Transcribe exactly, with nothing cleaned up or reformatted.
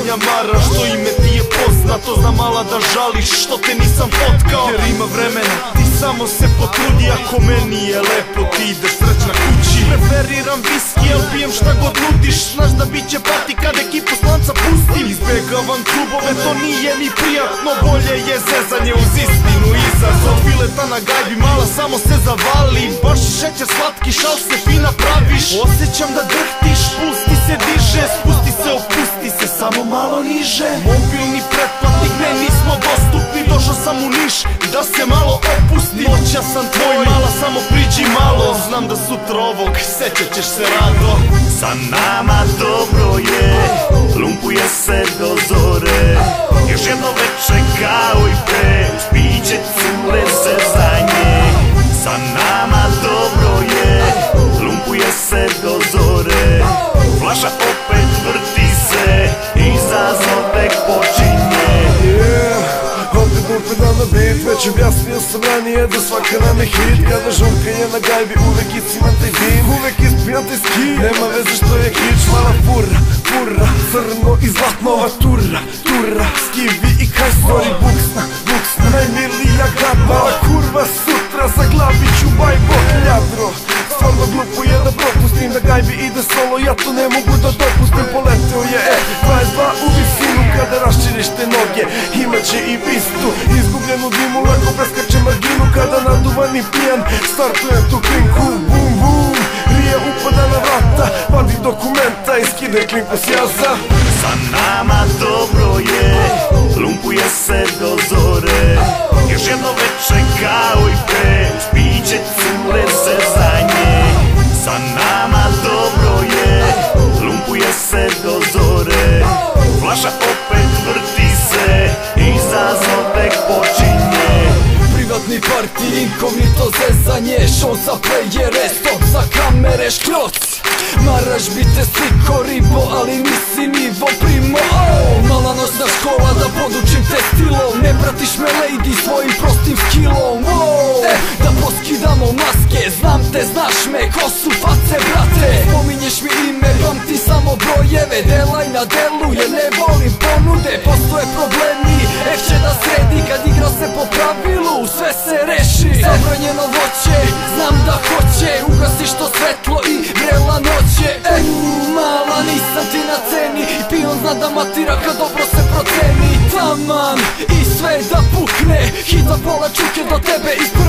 sanja Mara, što ime ti je poznato. Znam mala da žališ što te nisam fotkao, jer ima vremena, ti samo se potrudi. Ako meni je lepo ti ideš srećna kući. Preferiram viski, al pijem šta god nudiš. Znaš da bit će party kad ekipu slanca pustim. Izbegavam klubove, to nije mi prijatno. Bolje je zezanje uz istinu izazov. Fileta na gajbi, mala samo se zavali. Baš šećer slatki, šal se fina praviš. Osjećam da drhtiš, puls ti se diže. Spusti se, opusti se, samo malo niže. Mobilni pretplatnik, ne nismo dostupni. Došao sam u Niš, da se malo opusti. Noća sam tvoj, mala samo priđi malo. Znam da sutra ovog sećat ćeš se rado. Sa nama dobro je, lumpuje se do zore. Još jedno veče kao i pre, uz piće cure se za nje. Sa nama dobro je, lumpuje se do zore. Flaša opet vrti se, izazov tek počinje. Opet upadam na beat, već objasnio sam ranije da svaka nam je hit. Kada žurka je na gajbi, uvek ispijan taj dim, uvek ispijan taj ski. Nema veze što je kič, mala fura, fura, crno i zlatno. Ova tura, tura, skivi i kaj story. Buksna, buksna, najmilija gad. Mala kurva sutra, zaglavit ću bajbo ljadro. Stvarno glupo je da propustim da gajbi ide solo, ja to ne mogu da dopustim. Poleteo je E dvadeset dva u visinu, kada raščiriš te noge imaće i pistu. Izgubljenu dimu, lako preskače marginu. Kada naduvan i pijan, startujem tu klinku. Bum bum, rija upada na vrata, vadi dokumenta i skide klinku s jaza. Sa nama dobro je, lumpuje se do zore. Još jedno veče kao i pre, uz piće cure se za nje. Sa nama dobro je, lumpuje se do zore. Flaša opet vrti se, izazov tek počinje. Privatni party, inkognito zezanje, show za playere, stop za kamere, škroc. Maraš bite sliko ribo, ali nisi nivo primo. oh, Mala noćna škola da podučim te stilom. Ne pratiš me lady svojim prostim skillom. oh, e, Da poskidamo maske, znam te, znaš me, ko su face brate. Spominješ mi ime, pamti samo brojeve. Delaj na delu, jer ne volim ponude. Postoje problemi, F će da sredi. Kad igra se po pravilu, sve se reši. Zabranjeno voće, znam da hoće. Ugasiš to svetlo i vrela noće. E, mala nisam ti na ceni, i pion zna da matira kad dobro se proceni. Taman i sve da pukne, hit za pola čuke do tebe ispred.